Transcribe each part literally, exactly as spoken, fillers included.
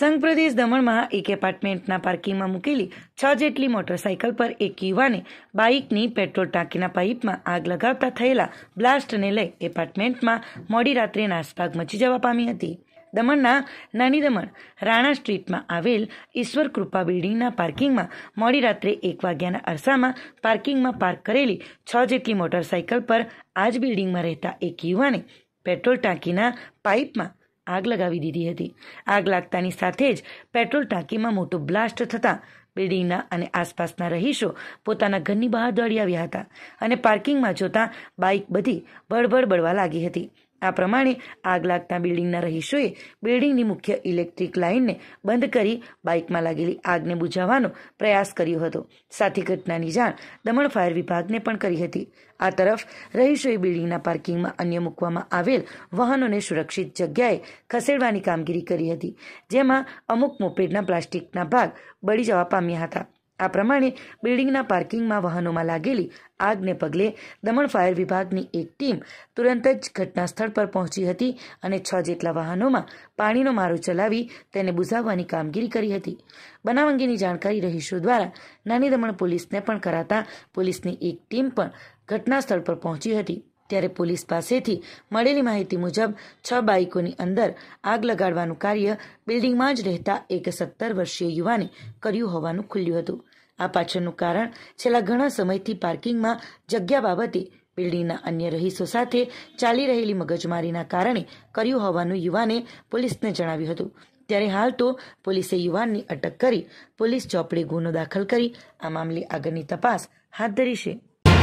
સંઘ પ્રદેશ દમણમાં એક એપાર્ટમેન્ટના પાર્કિંગમાં મૂકેલી છ જેટલી મોટરસાયકલ પર એક યુવાને બાઇકની પેટ્રોલ ટાંકીના પાઇપમાં આગ લગાવતા થયેલા બ્લાસ્ટને લઈ એપાર્ટમેન્ટમાં મોડી રાત્રે નાસભાગ મચી જવા પામી હતી. દમણના નાની દમણ રાણા સ્ટ્રીટમાં આવેલ ઈશ્વર કૃપા બિલ્ડિંગના પાર્કિંગમાં મોડી રાત્રે એક વાગ્યાના અરસામાં પાર્કિંગમાં પાર્ક કરેલી છ જેટલી મોટરસાયકલ પર આ જ બિલ્ડિંગમાં રહેતા એક યુવાને પેટ્રોલ ટાંકીના પાઇપમાં આગ લગાવી દીધી હતી. આગ લાગતાની સાથે જ પેટ્રોલ ટાંકીમાં મોટો બ્લાસ્ટ થતાં બિલ્ડિંગના અને આસપાસના રહીશો પોતાના ઘરની બહાર દોડી આવ્યા હતા અને પાર્કિંગમાં જોતા બાઇક બધી બળબડ બળવા લાગી હતી. આ પ્રમાણે આગ લાગતા બિલ્ડિંગના રહીશોએ બિલ્ડિંગની મુખ્ય ઇલેક્ટ્રિક લાઇનને બંધ કરી બાઇકમાં લાગેલી આગને બુઝાવવાનો પ્રયાસ કર્યો હતો. સાથે ઘટનાની જાણ દમણ ફાયર વિભાગને પણ કરી હતી. આ તરફ રહીશોએ બિલ્ડિંગના પાર્કિંગમાં અન્ય મૂકવામાં આવેલ વાહનોને સુરક્ષિત જગ્યાએ ખસેડવાની કામગીરી કરી હતી, જેમાં અમુક મોપેડના પ્લાસ્ટિકના ભાગ બળી જવા પામ્યા હતા. આ પ્રમાણે બિલ્ડિંગના પાર્કિંગમાં વાહનોમાં લાગેલી આગને પગલે દમણ ફાયર વિભાગની એક ટીમ તુરંત જ ઘટના સ્થળ પર પહોંચી હતી અને છ જેટલા વાહનોમાં પાણીનો મારો ચલાવી તેને બુઝાવવાની કામગીરી કરી હતી. બનાવ અંગેની જાણકારી રહીશો દ્વારા નાની દમણ પોલીસને પણ કરાતા પોલીસની એક ટીમ પણ ઘટના સ્થળ પર પહોંચી હતી. ત્યારે પોલીસ પાસેથી મળેલી માહિતી મુજબ છ બાઇકોની અંદર આગ લગાડવાનું કાર્ય બિલ્ડિંગમાં જ રહેતા એક સત્તર વર્ષીય યુવાને કર્યું હોવાનું ખુલ્યું હતું. આ પાછળનું કારણ છેલ્લા ઘણા સમયથી પાર્કિંગમાં જગ્યા બાબતે બિલ્ડિંગના અન્ય રહીશો સાથે ચાલી રહેલી મગજમારીના કારણે કર્યું હોવાનું યુવાને પોલીસને જણાવ્યું હતું. ત્યારે હાલ તો પોલીસે યુવાનની અટક કરી પોલીસ ચોપડે ગુનો દાખલ કરી આ મામલે આગળની તપાસ હાથ ધરી છે.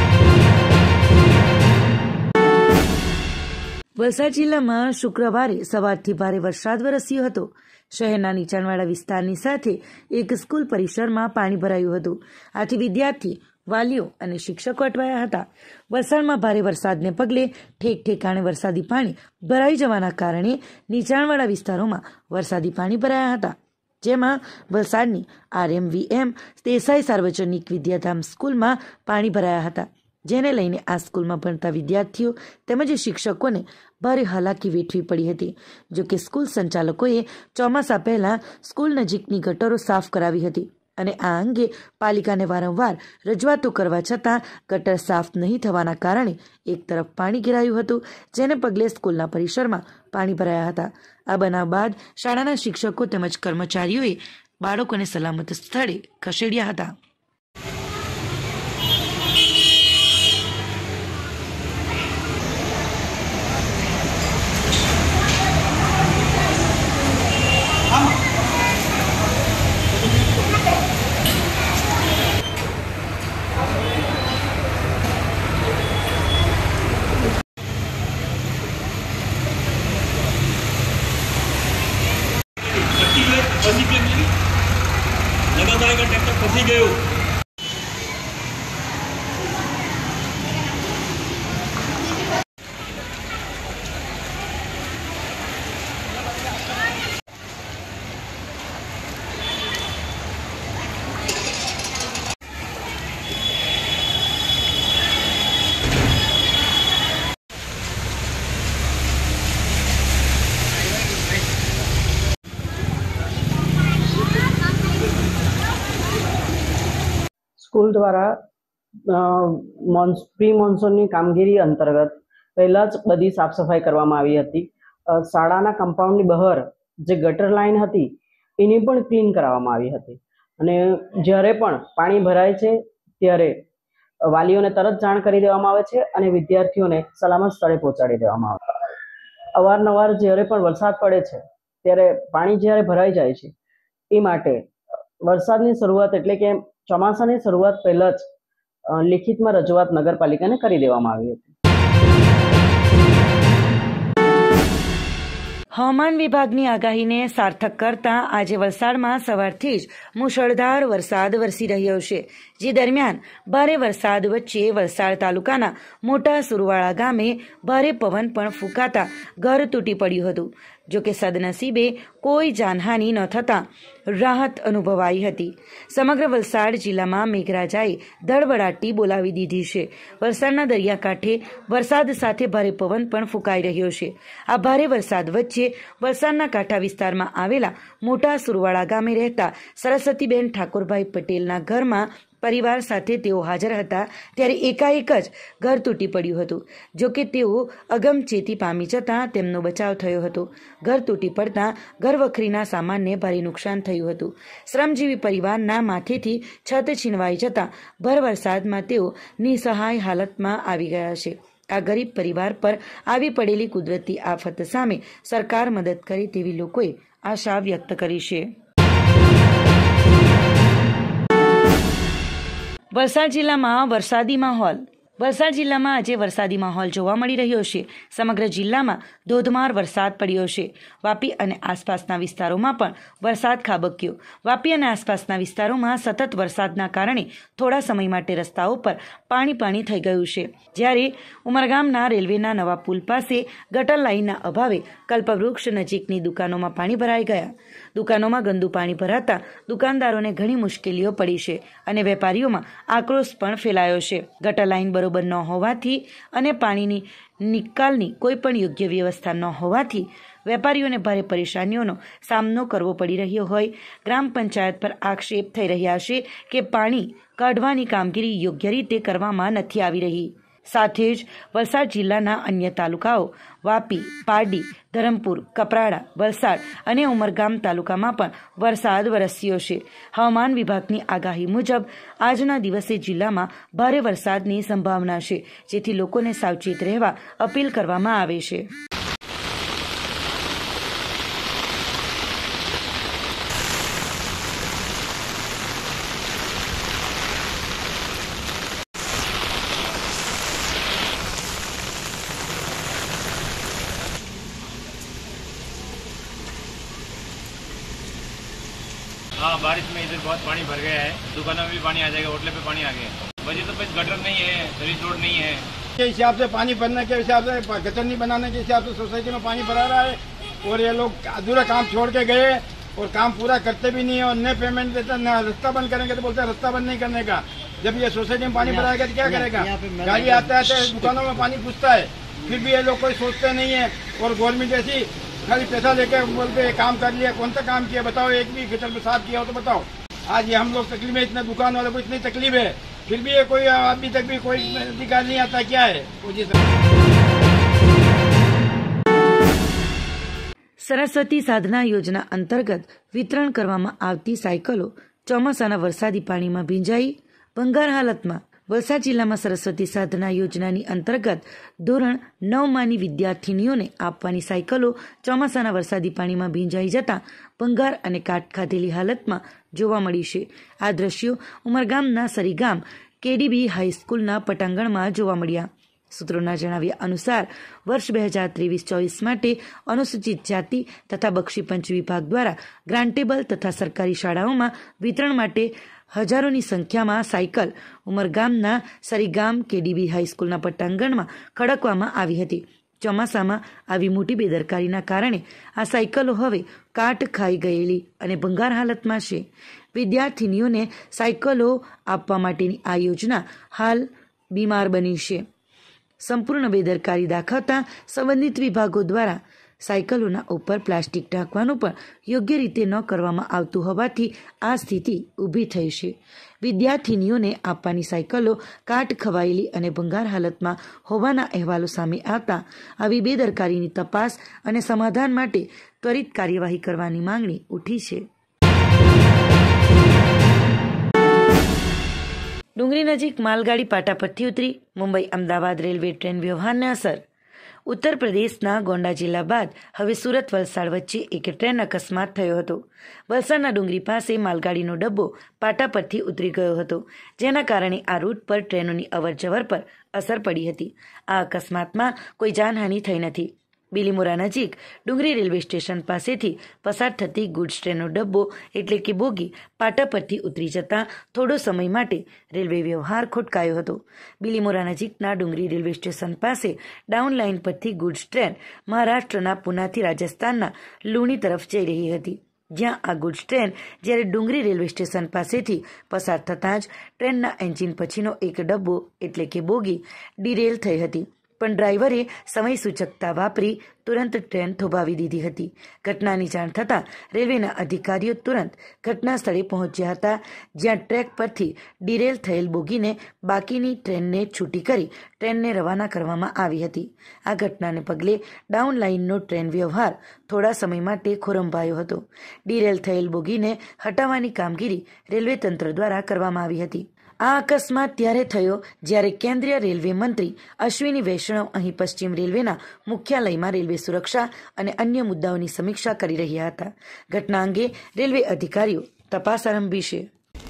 વલસાડ જિલ્લામાં શુક્રવારે સવારથી ભારે વરસાદ વરસ્યો હતો. શહેરના નીચાણવાળા વિસ્તારની સાથે એક સ્કૂલ પરિસરમાં પાણી ભરાયું હતું. આથી વિદ્યાર્થી, વાલીઓ અને શિક્ષકો અટવાયા હતા. વલસાડમાં ભારે વરસાદને પગલે ઠેક ઠેકાણે વરસાદી પાણી ભરાઈ જવાના કારણે નીચાણવાળા વિસ્તારોમાં વરસાદી પાણી ભરાયા હતા, જેમાં વલસાડની આર એમ વી એમ દેસાઈ સાર્વજનિક વિદ્યાધામ સ્કૂલમાં પાણી ભરાયા હતા, જેને લઈને આ સ્કૂલમાં ભણતા વિદ્યાર્થીઓ તેમજ શિક્ષકોને ભારે હાલાકી વેઠવી પડી હતી. જોકે સ્કૂલ સંચાલકોએ ચોમાસા પહેલા સ્કૂલ નજીકની ગટરો સાફ કરાવી હતી અને આ અંગે પાલિકાને વારંવાર રજૂઆતો કરવા છતાં ગટર સાફ નહીં થવાના કારણે એક તરફ પાણી ઘેરાયું હતું, જેને પગલે સ્કૂલના પરિસરમાં પાણી ભરાયા હતા. આ બનાવ બાદ શાળાના શિક્ષકો તેમજ કર્મચારીઓએ બાળકોને સલામત સ્થળે ખસેડ્યા હતા. लगातार ट्रैक्टर फंसी गयो. સ્કૂલ દ્વારા પ્રી મોન્સૂનની કામગીરી અંતર્ગત પહેલાં જ બધી સાફ સફાઈ કરવામાં આવી હતી. શાળાના કમ્પાઉન્ડની બહાર જે ગટર લાઇન હતી એની પણ ક્લીન કરાવવામાં આવી હતી અને જ્યારે પણ પાણી ભરાય છે ત્યારે વાલીઓને તરત જાણ કરી દેવામાં આવે છે અને વિદ્યાર્થીઓને સલામત સ્થળે પહોંચાડી દેવામાં આવે છે. અવારનવાર જ્યારે પણ વરસાદ પડે છે ત્યારે પાણી જ્યારે ભરાઈ જાય છે એ માટે વરસાદની શરૂઆત એટલે કે ચોમાસાની શરૂઆત પહેલા જ લેખિતમાં રજૂઆત નગરપાલિકાને કરી દેવામાં આવી હતી. હવામાન વિભાગની આગાહીને સાર્થક કરતા આજે વલસાડમાં સવારથી જ મુશળધાર વરસાદ વરસી રહ્યો છે, જે દરમિયાન ભારે વરસાદ વચ્ચે વલસાડ તાલુકાના મોટા સુરવાળા ગામે ભારે પવન પણ ફૂંકાતા ઘર તૂટી પડ્યું હતું. જોકે સદનસીબે કોઈ જાનહાનિ ન થતાં રાહત અનુભવાઈ હતી. સમગ્ર વલસાડ જિલ્લામાં મેઘરાજાએ ધડબડાટી બોલાવી દીધી છે. વલસાડના દરિયાકાંઠે વરસાદ સાથે ભારે પવન પણ ફૂંકાઈ રહ્યો છે. આ ભારે વરસાદ વચ્ચે વલસાડના કાંઠા વિસ્તારમાં આવેલા મોટા સુરવાળા ગામે રહેતા સરસ્વતીબેન ઠાકોરભાઈ પટેલના ઘરમાં પરિવાર સાથે તેઓ હાજર હતા ત્યારે એકાએક જ ઘર તૂટી પડ્યું હતું. જોકે તેઓ અગમચેતી પામી જતાં તેમનો બચાવ થયો હતો. ઘર તૂટી પડતા ઘરવખરીના સામાનને ભારે નુકસાન થયું હતું. શ્રમજીવી પરિવારના માથેથી છત છીનવાઈ જતાં ભર વરસાદમાં તેઓ નિસહાય હાલતમાં આવી ગયા છે. આ ગરીબ પરિવાર પર આવી પડેલી કુદરતી આફત સામે સરકાર મદદ કરે તેવી લોકોએ આશા વ્યક્ત કરી છે. વલસાડ જિલ્લામાં વરસાદી માહોલ. વલસાડ જિલ્લામાં આજે વરસાદી માહોલ જોવા મળી રહ્યો છે. સમગ્ર જિલ્લામાં ધોધમાર વરસાદ પડ્યો છે. વાપી અને આસપાસના વિસ્તારોમાં પણ વરસાદ ખાબક્યો. વાપી અને આસપાસના વિસ્તારોમાં સતત વરસાદના કારણે થોડા સમય માટે રસ્તાઓ પર પાણી પાણી થઈ ગયું છે. જ્યારે ઉમરગામના રેલવેના નવા પુલ પાસે ગટર લાઇનના અભાવે કલ્પવૃક્ષ નજીકની દુકાનોમાં પાણી ભરાઈ ગયા. દુકાનોમાં ગંદુ પાણી ભરાતા દુકાનદારોને ઘણી મુશ્કેલીઓ પડી છે અને વેપારીઓમાં આક્રોશ પણ ફેલાયો છે. ગટર લાઇન બરોબર ન હોવાથી અને પાણીની નિકાલની કોઈ પણ યોગ્ય વ્યવસ્થા ન હોવાથી વેપારીઓને ભારે પરેશાનીઓનો સામનો કરવો પડી રહ્યો હોય. ગ્રામ પંચાયત પર આક્ષેપ થઈ રહ્યા છે કે પાણી કાઢવાની કામગીરી યોગ્ય રીતે કરવામાં નથી આવી રહી. સાથે જ વલસાડ જિલ્લાના અન્ય તાલુકાઓ વાપી, પારડી, ધરમપુર, કપરાડા, વલસાડ અને ઉમરગામ તાલુકામાં પણ વરસાદ વરસ્યો છે. હવામાન વિભાગની આગાહી મુજબ આજના દિવસે જિલ્લામાં ભારે વરસાદની સંભાવના છે, જેથી લોકોને સાવચેત રહેવા અપીલ કરવામાં આવે છે. हाँ, बारिश में इधर बहुत पानी भर गया है. दुकानों में भी पानी आ जाएगा, होटल पे पानी आ गया. वजह तो बस गटर नहीं है, सर्विस रोड नहीं है. के हिसाब से पानी भरने के हिसाब से गटर नहीं बनाने के हिसाब से सोसाइटी में पानी भरा रहा है और ये लोग अधूरा काम छोड़ के गए और काम पूरा करते भी नहीं है और न पेमेंट देते न रास्ता बंद करेंगे तो बोलते हैं रास्ता बंद नहीं करने का. जब ये सोसाइटी में पानी भराएगा तो क्या करेगा? गाड़ी आते आते दुकानों में पानी घुसता है, फिर भी ये लोग कोई सोचते नहीं है और गवर्नमेंट ऐसी खाली पैसा लेके बोलते काम कर लिया. कौन सा काम किया बताओ? एक भी गटर में साफ किया हो तो बताओ. आज ये हम लोग तकलीफ में, इतना दुकान वाले को इतनी तकलीफ है, फिर भी ये कोई अभी तक भी कोई अधिकार नहीं आता. क्या है સરસ્વતી સાધના યોજના અંતર્ગત વિતરણ કરવામાં આવતી સાયકલો ચોમાસાના વરસાદી પાણીમાં ભીંજાઈ ભંગાર હાલતમાં. વલસાડ જિલ્લામાં સરસ્વતી સાધના યોજનાની અંતર્ગત ધોરણ નવમાંની વિદ્યાર્થીનીઓને આપવાની સાયકલો ચોમાસાના વરસાદી પાણીમાં ભીંજાઈ જતાં ભંગાર અને કાટ ખાધેલી હાલતમાં જોવા મળી છે. આ દ્રશ્યો ઉમરગામના સરીગામ કેડીબી હાઈસ્કૂલના પટાંગણમાં જોવા મળ્યા. સૂત્રોના જણાવ્યા અનુસાર વર્ષ બે હજાર ત્રેવીસ ચોવીસ માટે અનુસૂચિત જાતિ તથા બક્ષીપંચ વિભાગ દ્વારા ગ્રાન્ટેબલ તથા સરકારી શાળાઓમાં વિતરણ માટે હજારોની સંખ્યામાં સાયકલ ઉમરગામના સરીગામ કેડીબી હાઈસ્કૂલના પટાંગણમાં ખડકવામાં આવી હતી. ચોમાસામાં આવી મોટી બેદરકારીના કારણે આ સાયકલો હવે કાટ ખાઈ ગયેલી અને ભંગાર હાલતમાં છે. વિદ્યાર્થીનીઓને સાયકલો આપવા માટેની આ યોજના હાલ બીમાર બની છે. સંપૂર્ણ બેદરકારી દાખવતા સંબંધિત વિભાગો દ્વારા સાયકલોના ઉપર પ્લાસ્ટિક ઢાંકવાનું પણ યોગ્ય રીતે ન કરવામાં આવતું હોવાથી આ સ્થિતિ ઊભી થઈ છે. વિદ્યાર્થીનીઓને આપવાની સાયકલો કાટ ખવાયેલી અને ભંગાર હાલતમાં હોવાના અહેવાલો સામે આવતા આવી બેદરકારીની તપાસ અને સમાધાન માટે ત્વરિત કાર્યવાહી કરવાની માંગણી ઉઠી છે. ડુંગરી નજીક માલગાડી પાટા પરથી ઉતરી. મુંબઈ અમદાવાદ રેલવે ટ્રેન વ્યવહારને અસર. ઉત્તર પ્રદેશના ગોંડા જિલ્લા બાદ હવે સુરત વલસાડ વચ્ચે એક ટ્રેન અકસ્માત થયો હતો. વલસાડના ડુંગરી પાસે માલગાડીનો ડબ્બો પાટા પરથી ઉતરી ગયો હતો, જેના કારણે આ રૂટ પર ટ્રેનોની અવરજવર પર અસર પડી હતી. આ અકસ્માતમાં કોઈ જાનહાનિ થઈ નથી. બિલીમોરા નજીક ડુંગરી રેલવે સ્ટેશન પાસેથી પસાર થતી ગુડ્સ ટ્રેનનો ડબ્બો એટલે કે બોગી પાટા પરથી ઉતરી જતા થોડો સમય માટે રેલવે વ્યવહાર ખોટકાયો હતો. બિલીમોરા નજીકના ડુંગરી રેલવે સ્ટેશન પાસે ડાઉન લાઇન પરથી ગુડ્સ ટ્રેન મહારાષ્ટ્રના પુનાથી રાજસ્થાનના લુણી તરફ જઈ રહી હતી, જ્યાં આ ગુડ્સ ટ્રેન જ્યારે ડુંગરી રેલવે સ્ટેશન પાસેથી પસાર થતાં જ ટ્રેનના એન્જિન પછીનો એક ડબ્બો એટલે કે બોગી ડિરેલ થઈ હતી, પણ ડ્રાઈવરે સમય સૂચકતા વાપરી તુરંત ટ્રેન થોભાવી દીધી હતી. ઘટનાની જાણ થતાં રેલવેના અધિકારીઓ તુરંત ઘટના સ્થળે પહોંચ્યા હતા, જ્યાં ટ્રેક પરથી ડિરેલ થયેલ બોગીને બાકીની ટ્રેનને છૂટી કરી ટ્રેનને રવાના કરવામાં આવી હતી. આ ઘટનાને પગલે ડાઉન લાઇનનો ટ્રેન વ્યવહાર થોડા સમય માટે ખોરંભાયો હતો. ડિરેલ થયેલ બોગીને હટાવવાની કામગીરી રેલવે તંત્ર દ્વારા કરવામાં આવી હતી. આ અકસ્માત ત્યારે થયો જ્યારે કેન્દ્રીય રેલવે મંત્રી અશ્વિની વૈષ્ણવ અહીં પશ્ચિમ રેલવેના મુખ્યાલયમાં રેલવે સુરક્ષા અને અન્ય મુદ્દાઓની સમીક્ષા કરી રહ્યા હતા. ઘટના અંગે રેલવે અધિકારીઓ તપાસ આરંભી છે.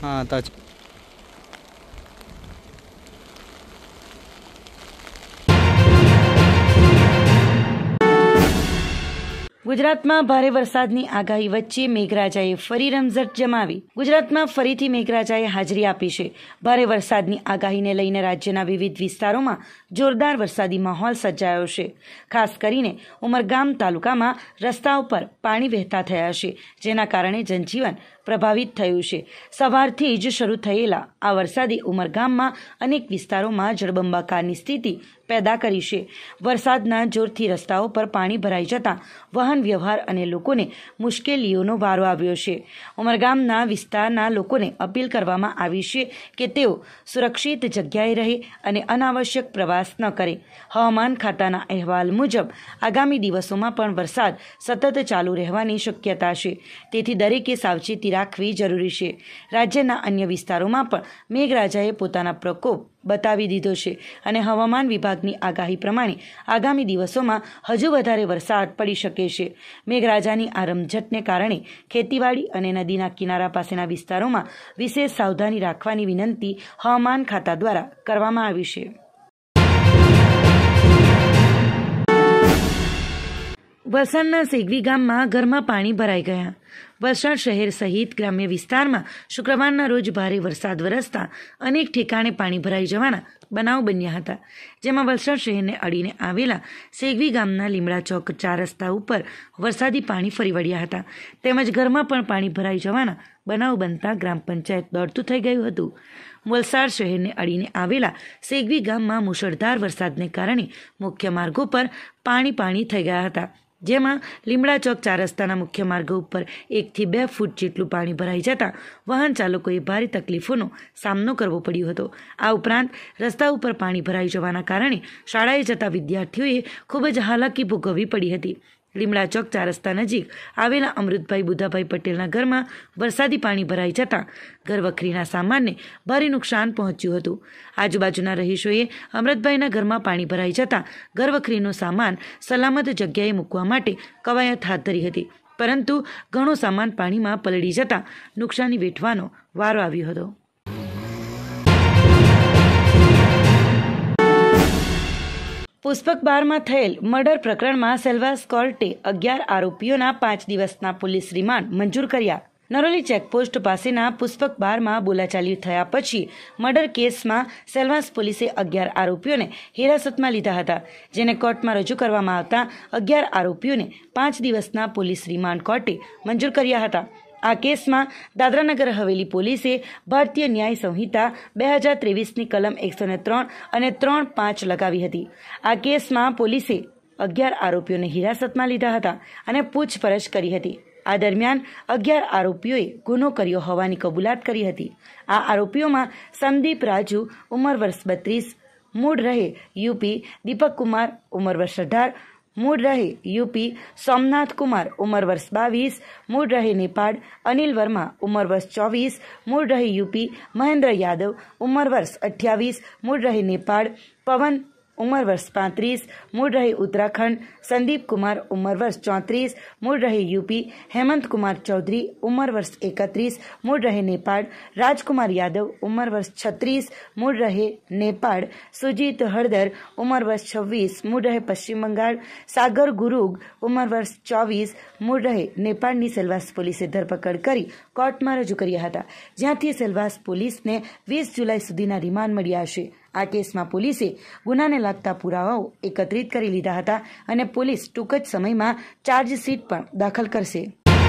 ગુજરાતમાં ભારે વરસાદની આગાહી વચ્ચે મેઘરાજાએ ફરી રમઝટ જમાવી. ગુજરાતમાં ફરીથી મેઘરાજાએ હાજરી આપી છે. ભારે વરસાદની આગાહીને લઈને રાજ્યના વિવિધ વિસ્તારોમાં જોરદાર વરસાદી માહોલ સર્જાયો છે. ખાસ કરીને ઉમરગામ તાલુકામાં રસ્તાઓ પર પાણી વહેતા થયા છે, જેના કારણે જનજીવન પ્રભાવિત થયું છે. સવારથી જ શરૂ થયેલા આ વરસાદે ઉમરગામમાં અનેક વિસ્તારોમાં જળબંબાકારની સ્થિતિ પેદા કરી છે. વરસાદના જોરથી રસ્તાઓ પર પાણી ભરાઈ જતા વાહન વ્યવહાર અને લોકોને મુશ્કેલીઓનો વારો આવ્યો છે. ઉમરગામના વિસ્તારના લોકોને અપીલ કરવામાં આવી છે કે તેઓ સુરક્ષિત જગ્યાએ રહે અને અનાવશ્યક પ્રવાસ ન કરે. હવામાન ખાતાના અહેવાલ મુજબ આગામી દિવસોમાં પણ વરસાદ સતત ચાલુ રહેવાની શક્યતા છે, તેથી દરેકે સાવચેતી રાખવી જરૂરી છે. રાજ્યના અન્ય વિસ્તારોમાં પણ મેઘરાજાએ પોતાના પ્રકોપ બતાવી દીધો છે અને હવામાન વિભાગની આગાહી પ્રમાણે આગામી દિવસોમાં હજુ વધારે વરસાદ પડી શકે છે. મેઘરાજાની આ રમઝટને કારણે ખેતીવાડી અને નદીના કિનારા પાસેના વિસ્તારોમાં વિશેષ સાવધાની રાખવાની વિનંતી હવામાન ખાતા દ્વારા કરવામાં આવી છે. વલસાડના સેગવી ગામમાં ઘરમાં પાણી ભરાઈ ગયા. વલસાડ શહેર સહિત ગ્રામ્ય વિસ્તારમાં શુક્રવારના રોજ ભારે વરસાદ વરસતા અનેક ઠેકાણે પાણી ભરાઈ જવાના બનાવ બન્યા હતા, જેમાં વલસાડ શહેરને અડીને આવેલા સેગવી ગામના લીમડા ચોક ચાર રસ્તા ઉપર વરસાદી પાણી ફરી વળ્યા હતા, તેમજ ઘરમાં પણ પાણી ભરાઈ જવાના બનાવ બનતા ગ્રામ પંચાયત દોડતું થઈ ગયું હતું. વલસાડ શહેરને અડીને આવેલા સેગવી ગામમાં મુશળધાર વરસાદને કારણે મુખ્ય માર્ગો પર પાણી પાણી થઈ ગયા હતા, જેમાં લીમડા ચોક ચાર રસ્તાના મુખ્ય માર્ગો ઉપર એકથી બે ફૂટ જેટલું પાણી ભરાઈ જતા વાહન ચાલકોએ ભારે તકલીફોનો સામનો કરવો પડ્યો હતો. આ ઉપરાંત રસ્તા ઉપર પાણી ભરાઈ જવાના કારણે શાળાએ જતા વિદ્યાર્થીઓએ ખૂબ જ હાલાકી ભોગવવી પડી હતી. લીમડા ચોક ચાર રસ્તા નજીક આવેલા અમૃતભાઈ બુધાભાઈ પટેલના ઘરમાં વરસાદી પાણી ભરાઈ જતાં ઘરવખરીના સામાનને ભારે નુકસાન પહોંચ્યું હતું. આજુબાજુના રહીશોએ અમૃતભાઈના ઘરમાં પાણી ભરાઈ જતાં ઘરવખરીનો સામાન સલામત જગ્યાએ મૂકવા માટે કવાયત હાથ ધરી હતી, પરંતુ ઘણો સામાન પાણીમાં પલળી જતાં નુકસાની વેઠવાનો વારો આવ્યો હતો. પુષ્પક બારમાં થયેલ મર્ડર પ્રકરણમાં સેલ્વાસ કોર્ટે અગિયાર આરોપીઓના પાંચ દિવસના પોલીસ રિમાન્ડ મંજૂર કર્યા. નરોલી ચેકપોસ્ટ પાસેના પુષ્પક બારમાં બોલાચાલી થયા પછી મર્ડર કેસમાં સેલ્વાસ પોલીસે અગિયાર આરોપીઓને હિરાસતમાં લીધા હતા, જેને કોર્ટમાં રજૂ કરવામાં આવતા અગિયાર આરોપીઓને પાંચ દિવસના પોલીસ રિમાન્ડ કોર્ટે મંજૂર કર્યા હતા. આ કેસમાં દાદરાનગર હવેલી પોલીસે ભારતીય ન્યાય સંહિતા બે હજાર ત્રેવીસની કલમ એકસો ને ત્રણ અને ત્રણ પાંચ લગાવી હતી. આ કેસમાં પોલીસે અગિયાર આરોપીઓને હિરાસતમાં લીધા હતા અને પૂછપરછ કરી હતી. આ દરમિયાન અગિયાર આરોપીઓએ ગુનો કર્યો હોવાની કબૂલાત કરી હતી. આ આરોપીઓમાં સંદીપ રાજુ ઉંમર વર્ષ બત્રીસ, મૂળ રહે યુપી, દીપક કુમાર ઉંમર વર્ષ અઢાર, મૂળ રહે યુપી, સોમનાથ કુમાર ઉંમર વર્ષ બાવીસ, મૂળ રહે નેપાળ, અનિલ વર્મા ઉંમર વર્ષ ચોવીસ, મૂળ રહે યુપી, મહેન્દ્ર યાદવ ઉંમર વર્ષ અઠ્યાવીસ, મૂળ રહે નેપાળ, પવન ઉંમર વર્ષ પાંત્રીસ, મૂળ રહે ઉત્તરાખંડ; સંદીપ કુમાર, ઉંમર વર્ષ ચોત્રીસ, મૂળ રહે યુપી; હેમંત કુમાર ચૌધરી, ઉંમર વર્ષ એકત્રીસ, મૂળ રહે નેપાળ; રાજકુમાર યાદવ, ઉંમર વર્ષ છત્રીસ, મૂળ રહે નેપાળ; સુજીત હળદર, ઉંમર વર્ષ છવ્વીસ, મૂળ રહે પશ્ચિમ બંગાળ; સાગર ગુરુગ, ઉંમર વર્ષ ચોવીસ, મૂળ રહે નેપાળની સેલવાસ પોલીસે ધરપકડ કરી કોર્ટમાં રજૂ કર્યા હતા, જ્યાંથી સેલવાસ પોલીસને વીસ જુલાઈ સુધીના રિમાન્ડ મળ્યા છે. આ કેસમાં પોલીસે ગુનાને લાગતા પુરાવાઓ એકત્રિત કરી લીધા હતા અને પોલીસ ટૂંક જ સમયમાં ચાર્જશીટ પણ દાખલ કરશે.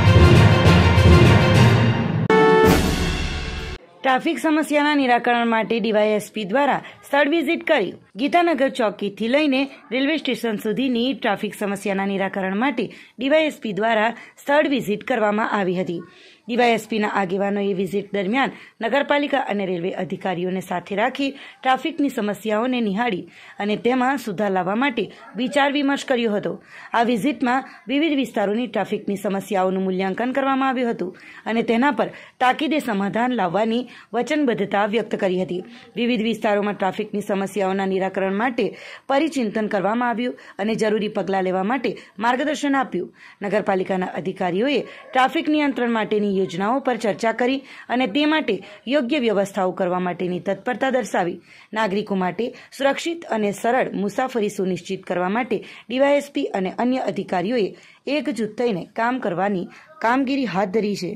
ટ્રાફિક સમસ્યાના નિરાકરણ માટે ડીવાયએસપી દ્વારા સ્થળ વિઝિટ કરી ગીતાનગર ચોકીથી લઈને રેલવે સ્ટેશન સુધીની ટ્રાફિક સમસ્યાના નિરાકરણ માટે ડીવાયએસપી દ્વારા સ્થળ વિઝિટ કરવામાં આવી હતી. ડીવાયએસપીના આગેવાનોએ વિઝિટ દરમિયાન નગરપાલિકા અને રેલવે અધિકારીઓને સાથે રાખી ટ્રાફિકની સમસ્યાઓને નિહાળી અને તેમાં સુધાર લાવવા માટે વિચાર વિમર્શ કર્યો હતો. આ વિઝિટમાં વિવિધ વિસ્તારોની ટ્રાફિકની સમસ્યાઓનું મૂલ્યાંકન કરવામાં આવ્યું હતું અને તેના પર તાકીદે સમાધાન લાવવાની વચનબદ્ધતા વ્યક્ત કરી હતી. વિવિધ વિસ્તારોમાં ટ્રાફિકની સમસ્યાઓના નિરાકરણ માટે પરિચિંતન કરવામાં આવ્યું અને જરૂરી પગલાં લેવા માટે માર્ગદર્શન આપ્યું. નગરપાલિકાના અધિકારીઓએ ટ્રાફિક નિયંત્રણ માટેની યોજનાઓ પર ચર્ચા કરી અને તે માટે યોગ્ય વ્યવસ્થાઓ કરવા માટેની તત્પરતા દર્શાવી. નાગરિકો માટે સુરક્ષિત અને સરળ મુસાફરી સુનિશ્ચિત કરવા માટે ડીવાયએસપી અને અન્ય અધિકારીઓએ એકજૂથ થઈને કામ કરવાની કામગીરી હાથ ધરી છે.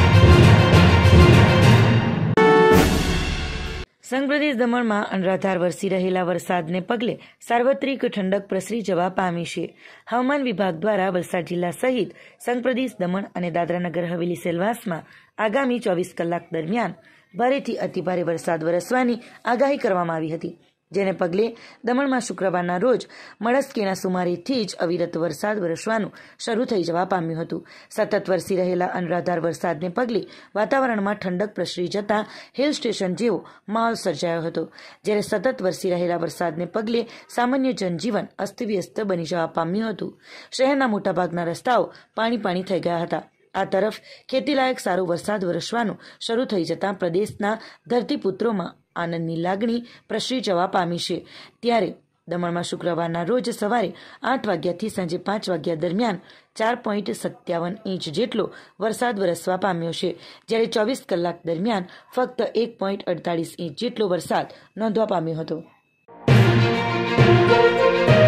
સંઘ પ્રદેશ દમણમાં અનરાધાર વરસી રહેલા વરસાદને પગલે સાર્વત્રિક ઠંડક પ્રસરી જવા પામી છે. હવામાન વિભાગ દ્વારા વલસાડ જિલ્લા સહિત સંઘ પ્રદેશ દમણ અને દાદરાનગર હવેલી સેલવાસમાં આગામી ચોવીસ કલાક દરમિયાન ભારેથી અતિભારે વરસાદ વરસવાની આગાહી કરવામાં આવી હતી, જેને પગલે દમણમાં શુક્રવારના રોજ મળસ્કેના સુમારેથી જ અવિરત વરસાદ વરસવાનું શરૂ થઈ જવા પામ્યું હતું. સતત વરસી રહેલા અનરાધાર વરસાદને પગલે વાતાવરણમાં ઠંડક પ્રસરી જતાં હિલ સ્ટેશન જેવો માહોલ સર્જાયો હતો, જ્યારે સતત વરસી રહેલા વરસાદને પગલે સામાન્ય જનજીવન અસ્તવ્યસ્ત બની જવા પામ્યું હતું. શહેરના મોટાભાગના રસ્તાઓ પાણી પાણી થઈ ગયા હતા. આ તરફ ખેતીલાયક સારો વરસાદ વરસવાનું શરૂ થઈ જતાં પ્રદેશના ધરતીપુત્રોમાં આનંદની લાગણી પ્રસરી જવા પામી છે. ત્યારે દમણમાં શુક્રવારના રોજ સવારે આઠ વાગ્યાથી સાંજે પાંચ વાગ્યા દરમિયાન ચાર પોઈન્ટ સત્યાવન ઇંચ જેટલો વરસાદ વરસવા પામ્યો છે, જ્યારે ચોવીસ કલાક દરમિયાન ફક્ત એક પોઈન્ટ અડતાલીસ ઇંચ જેટલો વરસાદ નોંધવા પામ્યો હતો.